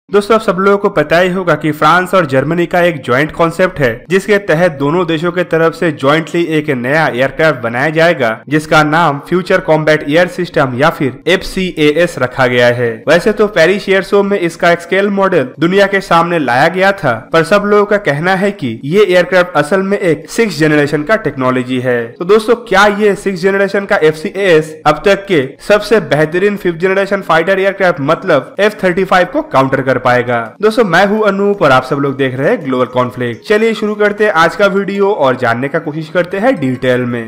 दोस्तों आप सब लोगों को पता ही होगा कि फ्रांस और जर्मनी का एक जॉइंट कॉन्सेप्ट है जिसके तहत दोनों देशों के तरफ से जॉइंटली एक नया एयरक्राफ्ट बनाया जाएगा जिसका नाम फ्यूचर कॉम्बैट एयर सिस्टम या फिर FCAS रखा गया है। वैसे तो पेरिस एयर शो में इसका एक स्केल मॉडल दुनिया के सामने लाया गया था, पर सब लोगों का कहना है कि ये एयरक्राफ्ट असल में एक 6th जनरेशन का टेक्नोलॉजी है। तो दोस्तों क्या ये 6th जनरेशन का FCAS अब तक के सबसे बेहतरीन 5th जनरेशन फाइटर एयरक्राफ्ट मतलब F-35 को काउंटर कर पाएगा? दोस्तों मैं हूं अनूप और आप सब लोग देख रहे हैं ग्लोबल कॉन्फ्लिक्ट। चलिए शुरू करते हैं आज का वीडियो और जानने का कोशिश करते हैं डिटेल में।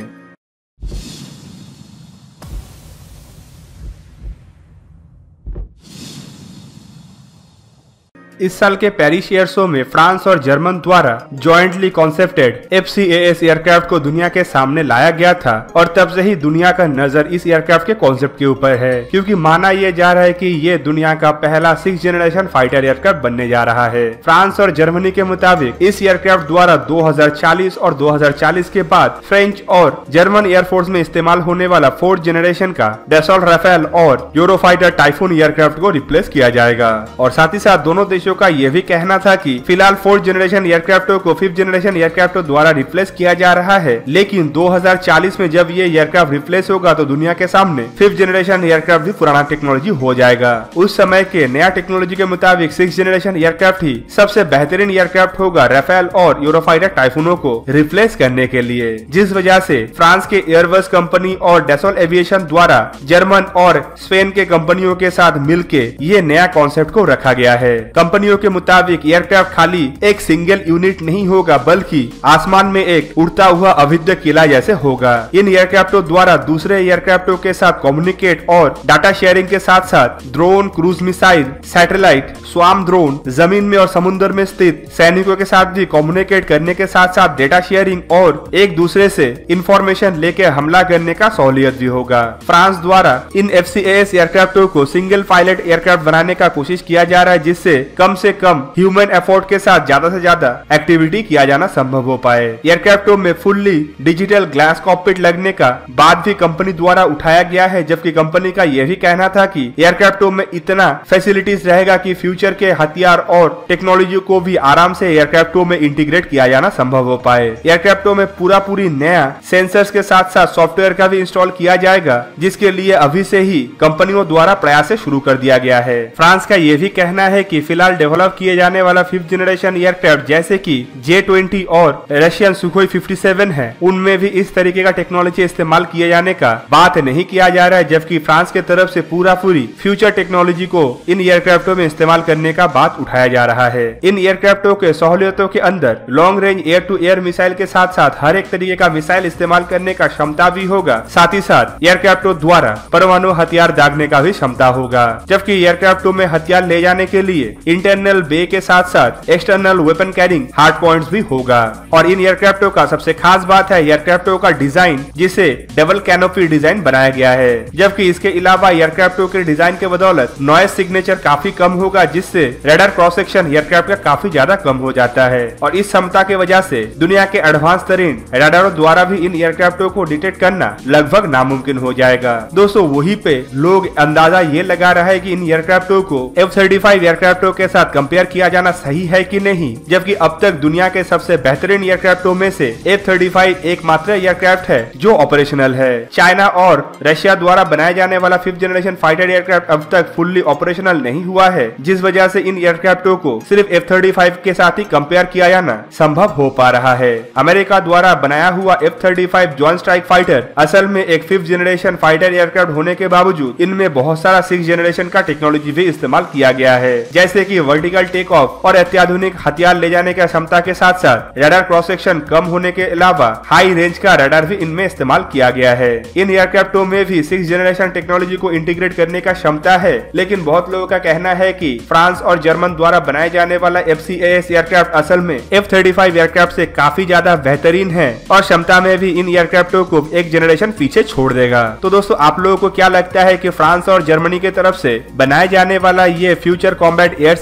इस साल के पेरिस एयर शो में फ्रांस और जर्मन द्वारा जॉइंटली कॉन्सेप्टेड FCAS एयरक्राफ्ट को दुनिया के सामने लाया गया था और तब से ही दुनिया का नजर इस एयरक्राफ्ट के कॉन्सेप्ट के ऊपर है, क्योंकि माना यह जा रहा है कि ये दुनिया का पहला 6th जनरेशन फाइटर एयरक्राफ्ट बनने जा रहा है। फ्रांस और जर्मनी के मुताबिक इस एयरक्राफ्ट द्वारा 2040 और 2040 के बाद फ्रेंच और जर्मन एयरफोर्स में इस्तेमाल होने वाला 4th जनरेशन का Dassault राफेल और यूरोफाइटर टाइफून एयरक्राफ्ट को रिप्लेस किया जाएगा। और साथ ही साथ दोनों देशों का यह भी कहना था कि फिलहाल 4th जनरेशन एयरक्राफ्टों को 5th जनरेशन एयरक्राफ्टों द्वारा रिप्लेस किया जा रहा है, लेकिन 2040 में जब ये एयरक्राफ्ट रिप्लेस होगा तो दुनिया के सामने 5th जनरेशन एयरक्राफ्ट भी पुराना टेक्नोलॉजी हो जाएगा। उस समय के नया टेक्नोलॉजी के मुताबिक 6th जनरेशन एयरक्राफ्ट ही सबसे बेहतरीन एयरक्राफ्ट होगा राफेल और यूरोफाइटर टाइफूनों को रिप्लेस करने के लिए, जिस वजह से फ्रांस के एयरबस कंपनी और डैसोल्ट एविएशन द्वारा जर्मन और स्पेन के कंपनियों के साथ मिलके ये नया कॉन्सेप्ट को रखा गया है। कंपनियों के मुताबिक एयरक्राफ्ट खाली एक सिंगल यूनिट नहीं होगा बल्कि आसमान में एक उड़ता हुआ अविद्य किला जैसे होगा। इन एयरक्राफ्टों द्वारा दूसरे एयरक्राफ्टों के साथ कम्युनिकेट और डाटा शेयरिंग के साथ साथ drone, cruise missile, satellite, swarm drone, जमीन में और समुद्र में स्थित सैनिकों के साथ भी कम्युनिकेट करने के साथ साथ डेटा शेयरिंग और एक दूसरे से इंफॉर्मेशन लेके हमला करने का सहूलियत भी होगा। फ्रांस द्वारा इन FCAS एयरक्राफ्टों को सिंगल पायलट एयरक्राफ्ट बनाने का कोशिश किया जा रहा है, जिससे कम से कम ह्यूमन एफर्ट के साथ ज्यादा से ज्यादा एक्टिविटी किया जाना संभव हो पाए। एयरक्राफ्टों में फुल्ली डिजिटल ग्लास कॉकपिट लगने का बात भी कंपनी द्वारा उठाया गया है, जबकि कंपनी का यह भी कहना था कि एयरक्राफ्टों में इतना फैसिलिटीज रहेगा कि फ्यूचर के हथियार और टेक्नोलॉजी को भी आराम से एयरक्राफ्टों में इंटीग्रेट किया जाना संभव हो पाए। एयरक्राफ्टों में पूरी नया सेंसर्स के साथ साथ सॉफ्टवेयर का भी इंस्टॉल किया जाएगा, जिसके लिए अभी से ही कंपनियों द्वारा प्रयास शुरू कर दिया गया है। फ्रांस का यह भी कहना है कि फिलहाल डेवलप किए जाने वाला 5th जनरेशन एयरक्राफ्ट जैसे कि J-20 और रशियन सुखोई 57 है, उनमें भी इस तरीके का टेक्नोलॉजी इस्तेमाल किए जाने का बात नहीं किया जा रहा है, जबकि फ्रांस के तरफ से पूरी फ्यूचर टेक्नोलॉजी को इन एयरक्राफ्टों में इस्तेमाल करने का बात उठाया जा रहा है। इन एयरक्राफ्टों के सहूलियतों के अंदर long range air to air missile के साथ साथ हर एक तरीके का मिसाइल इस्तेमाल करने का क्षमता भी होगा। साथ ही साथ एयरक्राफ्टों द्वारा परमाणु हथियार दागने का भी क्षमता होगा, जबकि एयरक्राफ्टों में हथियार ले जाने के लिए इंटरनल बे के साथ साथ external weapon carrying hard points भी होगा। और इन एयरक्राफ्टों का सबसे खास बात है एयरक्राफ्टों का डिजाइन, जिसे डबल कैनोपी डिजाइन बनाया गया है, जबकि इसके अलावा एयरक्राफ्टों के डिजाइन के बदौलत नॉइज सिग्नेचर काफी कम होगा, जिससे रडार क्रॉस सेक्शन एयरक्राफ्ट का काफी ज्यादा कम हो जाता है। और इस क्षमता के वजह से दुनिया के एडवांस तरीन रडारों द्वारा भी इन एयरक्राफ्टों को डिटेक्ट करना लगभग नामुमकिन हो जाएगा। दोस्तों वहीं पे लोग अंदाजा ये लगा रहा है कि इन एयरक्राफ्टों को F-35 एयरक्राफ्टों के साथ कंपेयर किया जाना सही है कि नहीं, जबकि अब तक दुनिया के सबसे बेहतरीन एयरक्राफ्टों में से F-35 एकमात्र एयरक्राफ्ट है जो ऑपरेशनल है। चाइना और रशिया द्वारा बनाए जाने वाला 5th जनरेशन फाइटर एयरक्राफ्ट अब तक फुल्ली ऑपरेशनल नहीं हुआ है, जिस वजह से इन एयरक्राफ्टों को सिर्फ F-35 के साथ ही कंपेयर किया जाना संभव हो पा रहा है। अमेरिका द्वारा बनाया हुआ F-35 जॉइंट स्ट्राइक फाइटर असल में एक 5th जनरेशन फाइटर एयरक्राफ्ट होने के बावजूद इनमें बहुत सारा 6th जनरेशन का टेक्नोलॉजी भी इस्तेमाल किया गया है, जैसे कि वर्टिकल टेक ऑफ और अत्याधुनिक हथियार ले जाने की क्षमता के साथ साथ रडार क्रॉस सेक्शन कम होने के अलावा हाई रेंज का रडार भी इनमें इस्तेमाल किया गया है। इन एयरक्राफ्टों में भी 6th जनरेशन टेक्नोलॉजी को इंटीग्रेट करने का क्षमता है, लेकिन बहुत लोगों का कहना है कि फ्रांस और जर्मन द्वारा बनाए जाने वाला FCAS एयरक्राफ्ट असल में F-35 एयरक्राफ्ट से काफी ज्यादा बेहतरीन है और क्षमता में भी इन एयरक्राफ्टों को एक जनरेशन पीछे छोड़ देगा। तो दोस्तों आप लोगों को क्या लगता है कि फ्रांस और जर्मनी की तरफ से बनाए जाने वाला ये फ्यूचर कॉम्बैट एयर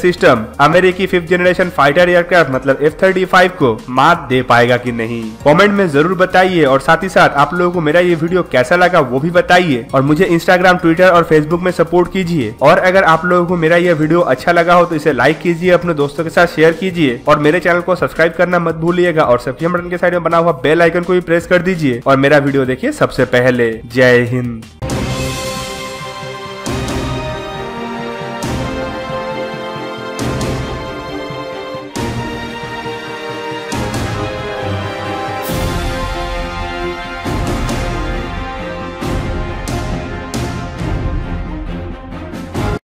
सिस्टम अमेरिकी 5th जनरेशन फाइटर एयरक्राफ्ट मतलब F-35 को मात दे पाएगा कि नहीं। कमेंट में जरूर बताइए और साथ ही साथ आप लोगों को मेरा ये वीडियो कैसा लगा वो भी बताइए और मुझे इंस्टाग्राम, ट्विटर और फेसबुक में सपोर्ट कीजिए। और अगर आप लोगों को मेरा ये वीडियो अच्छा लगा हो तो इसे लाइक कीजिए, अपने दोस्तों के साथ शेयर कीजिए और मेरे चैनल को सब्सक्राइब करना मत भूलिएगा और सब्सक्राइब बटन के साइड में बना हुआ बेल आइकन को भी प्रेस कर दीजिए और मेरा वीडियो देखिए सबसे पहले। जय हिंद।